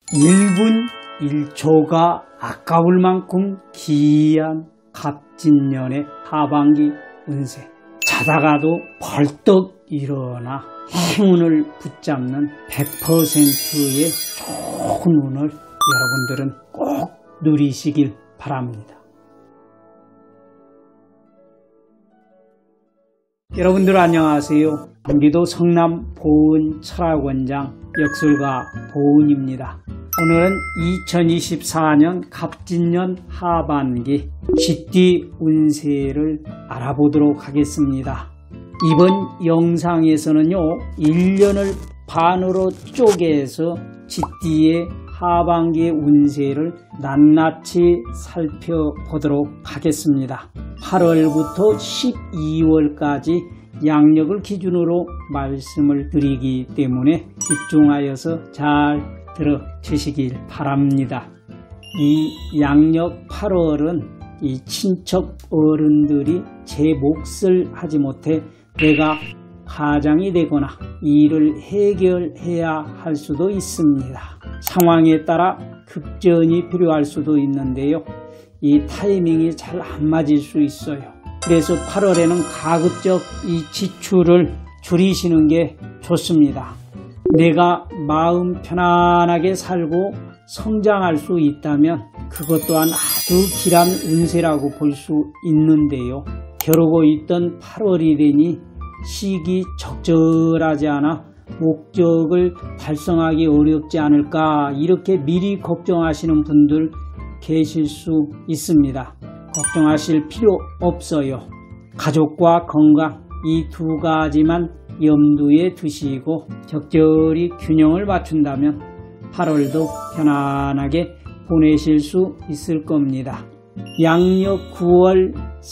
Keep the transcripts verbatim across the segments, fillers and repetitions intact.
일 분 일 초가 아까울 만큼 귀한 갑진년의 하반기 운세. 자다가도 벌떡 일어나 행운을 붙잡는 백 퍼센트의 좋은 운을 여러분들은 꼭 누리시길 바랍니다. 여러분들 안녕하세요. 경기도 성남 보은 철학원장 역술가 보은입니다. 오늘은 이천이십사 년 갑진년 하반기 쥐띠 운세를 알아보도록 하겠습니다. 이번 영상에서는요, 일 년을 반으로 쪼개서 쥐띠의 하반기 운세를 낱낱이 살펴보도록 하겠습니다. 팔월부터 십이월까지 양력을 기준으로 말씀을 드리기 때문에 집중하여서 잘 들어주시길 바랍니다. 이 양력 팔월은 이 친척 어른들이 제 몫을 하지 못해 내가 가장이 되거나 일을 해결해야 할 수도 있습니다. 상황에 따라 급전이 필요할 수도 있는데요. 이 타이밍이 잘 안 맞을 수 있어요. 그래서 팔월에는 가급적 이 지출을 줄이시는 게 좋습니다. 내가 마음 편안하게 살고 성장할 수 있다면 그것 또한 아주 길한 운세라고 볼 수 있는데요. 겨루고 있던 팔월이 되니 시기 적절하지 않아 목적을 달성하기 어렵지 않을까, 이렇게 미리 걱정하시는 분들 계실 수 있습니다. 걱정하실 필요 없어요. 가족과 건강, 이 두 가지만 염두에 두시고 적절히 균형을 맞춘다면 팔월도 편안하게 보내실 수 있을 겁니다. 양력 구월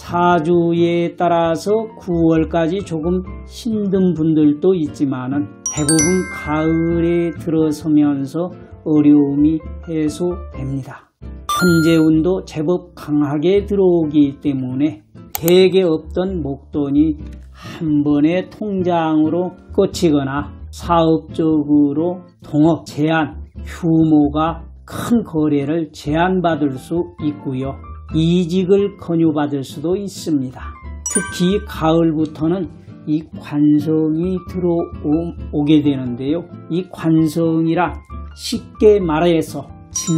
사주에 따라서 구월까지 조금 힘든 분들도 있지만은 대부분 가을에 들어서면서 어려움이 해소됩니다. 현재 운도 제법 강하게 들어오기 때문에 대개 없던 목돈이 한 번에 통장으로 꽂히거나 사업적으로 동업 제한, 휴모가 큰 거래를 제한받을 수 있고요. 이직을 권유받을 수도 있습니다. 특히 가을부터는 이 관성이 들어오게 되는데요. 이 관성이란 쉽게 말해서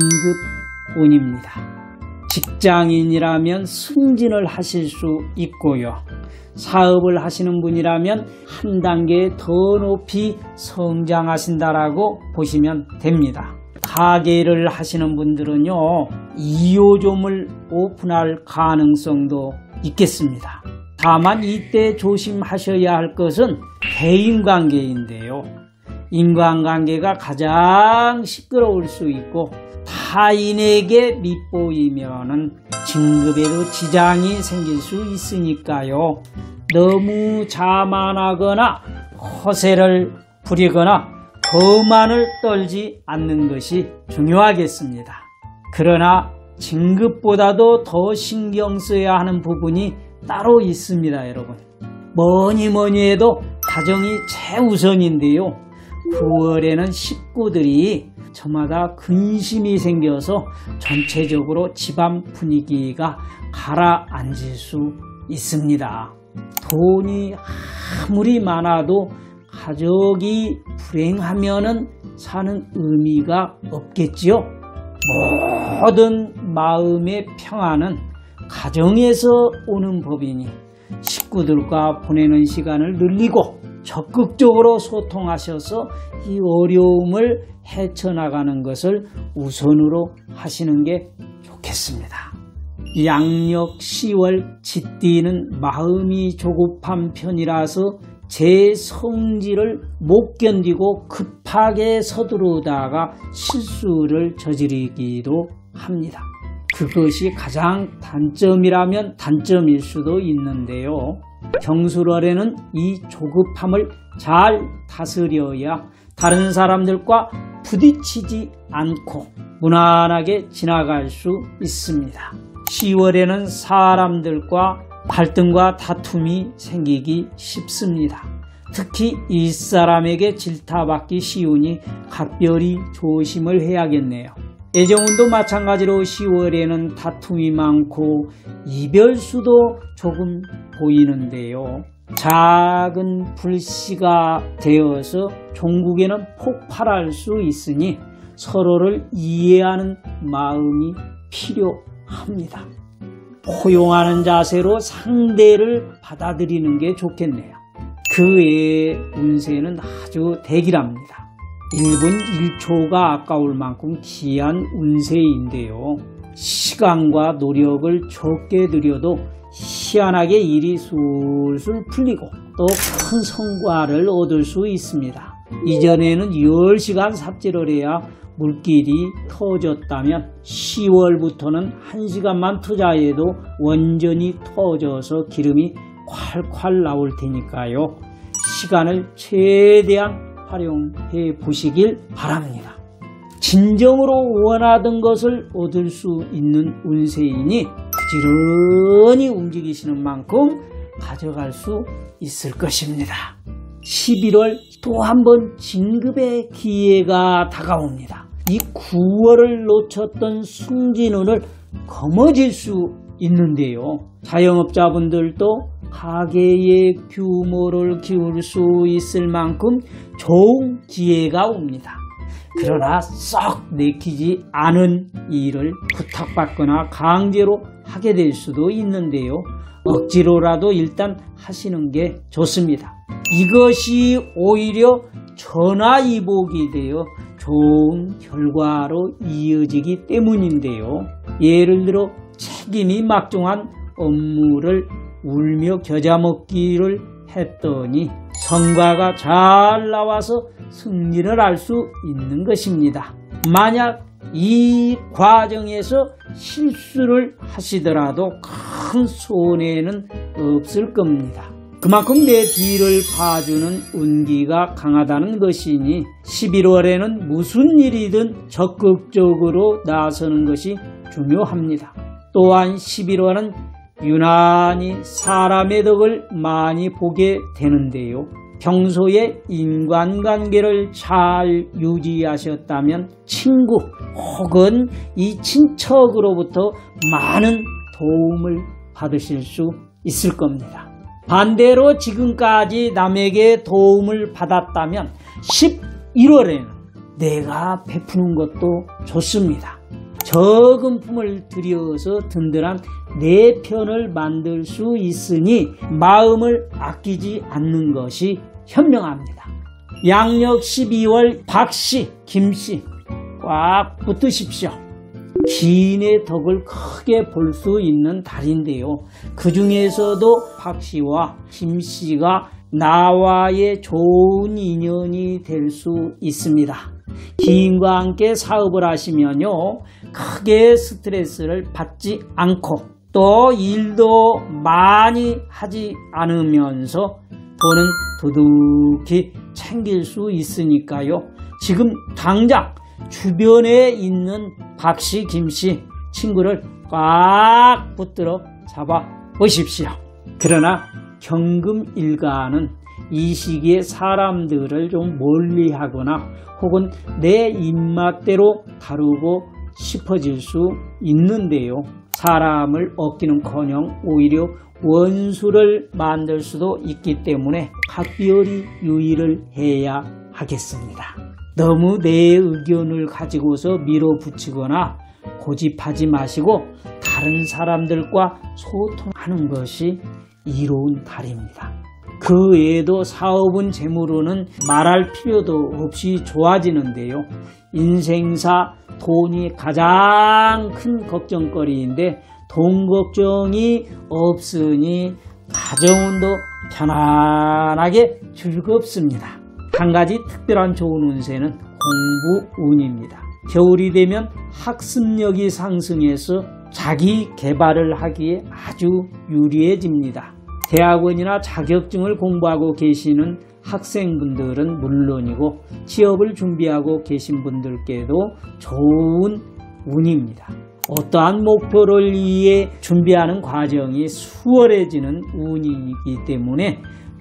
진급운입니다. 직장인이라면 승진을 하실 수 있고요. 사업을 하시는 분이라면 한 단계 더 높이 성장하신다라고 보시면 됩니다. 가게를 하시는 분들은요, 이 호점을 오픈할 가능성도 있겠습니다. 다만 이때 조심하셔야 할 것은 대인관계인데요. 인간관계가 가장 시끄러울 수 있고 타인에게 밉보이면은 진급에도 지장이 생길 수 있으니까요. 너무 자만하거나 허세를 부리거나 거만을 떨지 않는 것이 중요하겠습니다. 그러나 진급보다도 더 신경 써야 하는 부분이 따로 있습니다, 여러분. 뭐니 뭐니 해도 가정이 최우선인데요. 구월에는 식구들이 저마다 근심이 생겨서 전체적으로 집안 분위기가 가라앉을 수 있습니다. 돈이 아무리 많아도 가족이 불행하면은 사는 의미가 없겠지요. 모든 마음의 평안은 가정에서 오는 법이니 식구들과 보내는 시간을 늘리고 적극적으로 소통하셔서 이 어려움을 헤쳐나가는 것을 우선으로 하시는 게 좋겠습니다. 양력 시월 쥐띠는 마음이 조급한 편이라서 제 성질을 못 견디고 급하게 서두르다가 실수를 저지르기도 합니다. 그것이 가장 단점이라면 단점일 수도 있는데요. 경술월에는 이 조급함을 잘 다스려야 다른 사람들과 부딪히지 않고 무난하게 지나갈 수 있습니다. 시월에는 사람들과 갈등과 다툼이 생기기 쉽습니다. 특히 윗사람에게 질타받기 쉬우니 각별히 조심을 해야겠네요. 애정운도 마찬가지로 시월에는 다툼이 많고 이별수도 조금 보이는데요. 작은 불씨가 되어서 종국에는 폭발할 수 있으니 서로를 이해하는 마음이 필요합니다. 포용하는 자세로 상대를 받아들이는 게 좋겠네요. 그 외의 운세는 아주 대기랍니다. 일 분 일 초가 아까울 만큼 귀한 운세인데요. 시간과 노력을 적게 들여도 희한하게 일이 술술 풀리고 또 큰 성과를 얻을 수 있습니다. 이전에는 열 시간 삽질을 해야 물길이 터졌다면 시월부터는 한 시간만 투자해도 원전이 터져서 기름이 콸콸 나올 테니까요. 시간을 최대한 활용해 보시길 바랍니다. 진정으로 원하던 것을 얻을 수 있는 운세이니 부지런히 움직이시는 만큼 가져갈 수 있을 것입니다. 십일월 또 한 번 진급의 기회가 다가옵니다. 이 구월을 놓쳤던 승진운을 거머쥘 수 있는데요. 자영업자분들도 가게의 규모를 키울 수 있을 만큼 좋은 기회가 옵니다. 그러나 썩 내키지 않은 일을 부탁받거나 강제로 하게 될 수도 있는데요. 억지로라도 일단 하시는 게 좋습니다. 이것이 오히려 전화위복이 되어 좋은 결과로 이어지기 때문인데요. 예를 들어 책임이 막중한 업무를 울며 겨자 먹기를 했더니 성과가 잘 나와서 승리를 할 수 있는 것입니다. 만약 이 과정에서 실수를 하시더라도 큰 손해는 없을 겁니다. 그만큼 내 뒤를 봐주는 운기가 강하다는 것이니 십일월에는 무슨 일이든 적극적으로 나서는 것이 중요합니다. 또한 십일월은 유난히 사람의 덕을 많이 보게 되는데요. 평소에 인간관계를 잘 유지하셨다면 친구 혹은 이 친척으로부터 많은 도움을 받으실 수 있을 겁니다. 반대로 지금까지 남에게 도움을 받았다면 십일월에는 내가 베푸는 것도 좋습니다. 적은 품을 들여서 든든한 내 편을 만들 수 있으니 마음을 아끼지 않는 것이 현명합니다. 양력 십이월 박씨, 김씨 꽉 붙으십시오. 기인의 덕을 크게 볼 수 있는 달인데요. 그 중에서도 박씨와 김씨가 나와의 좋은 인연이 될 수 있습니다. 기인과 함께 사업을 하시면요, 크게 스트레스를 받지 않고 또 일도 많이 하지 않으면서 돈은 두둑히 챙길 수 있으니까요. 지금 당장 주변에 있는 박씨, 김씨 친구를 꽉 붙들어 잡아 보십시오. 그러나 경금일가는 이 시기에 사람들을 좀 멀리하거나 혹은 내 입맛대로 다루고 싶어질 수 있는데요. 사람을 얻기는커녕 오히려 원수를 만들 수도 있기 때문에 각별히 유의를 해야 하겠습니다. 너무 내 의견을 가지고서 밀어붙이거나 고집하지 마시고 다른 사람들과 소통하는 것이 이로운 달입니다. 그 외에도 사업은 재물로는 말할 필요도 없이 좋아지는데요. 인생사 돈이 가장 큰 걱정거리인데 돈 걱정이 없으니 가정운도 편안하게 즐겁습니다. 한 가지 특별한 좋은 운세는 공부운입니다. 겨울이 되면 학습력이 상승해서 자기 개발을 하기에 아주 유리해집니다. 대학원이나 자격증을 공부하고 계시는 학생분들은 물론이고 취업을 준비하고 계신 분들께도 좋은 운입니다. 어떠한 목표를 위해 준비하는 과정이 수월해지는 운이기 때문에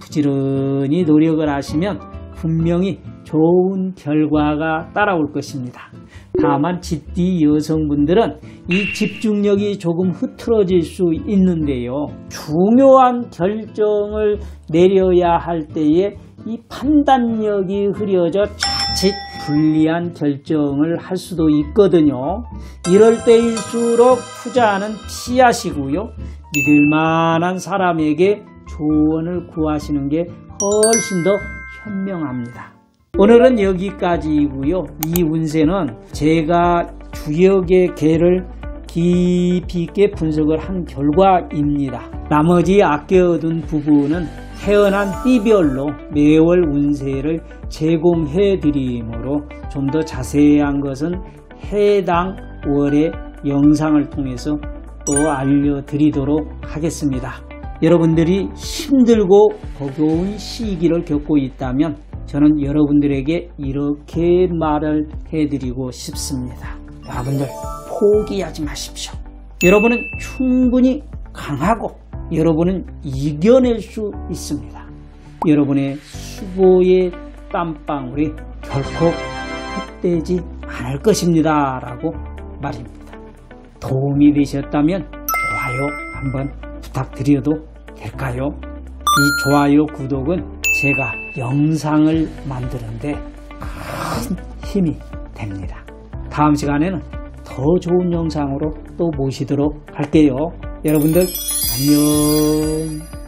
부지런히 노력을 하시면 분명히 좋은 결과가 따라올 것입니다. 다만 쥐띠 여성분들은 이 집중력이 조금 흐트러질 수 있는데요. 중요한 결정을 내려야 할 때에 이 판단력이 흐려져 자칫 불리한 결정을 할 수도 있거든요. 이럴 때일수록 투자는 피하시고요. 믿을 만한 사람에게 조언을 구하시는 게 훨씬 더 현명합니다. 오늘은 여기까지이고요. 이 운세는 제가 주역의 개를 깊이 있게 분석을 한 결과입니다. 나머지 아껴둔 부분은 태어난 띠별로 매월 운세를 제공해 드리므로 좀 더 자세한 것은 해당 월의 영상을 통해서 또 알려드리도록 하겠습니다. 여러분들이 힘들고 버거운 시기를 겪고 있다면 저는 여러분들에게 이렇게 말을 해드리고 싶습니다. 여러분들 포기하지 마십시오. 여러분은 충분히 강하고 여러분은 이겨낼 수 있습니다. 여러분의 수고의 땀방울이 결코 헛되지 않을 것입니다. 라고 말입니다. 도움이 되셨다면 좋아요 한번 부탁드려도 될까요? 이 좋아요, 구독은 제가 영상을 만드는데 큰 힘이 됩니다. 다음 시간에는 더 좋은 영상으로 또 모시도록 할게요. 여러분들 안녕.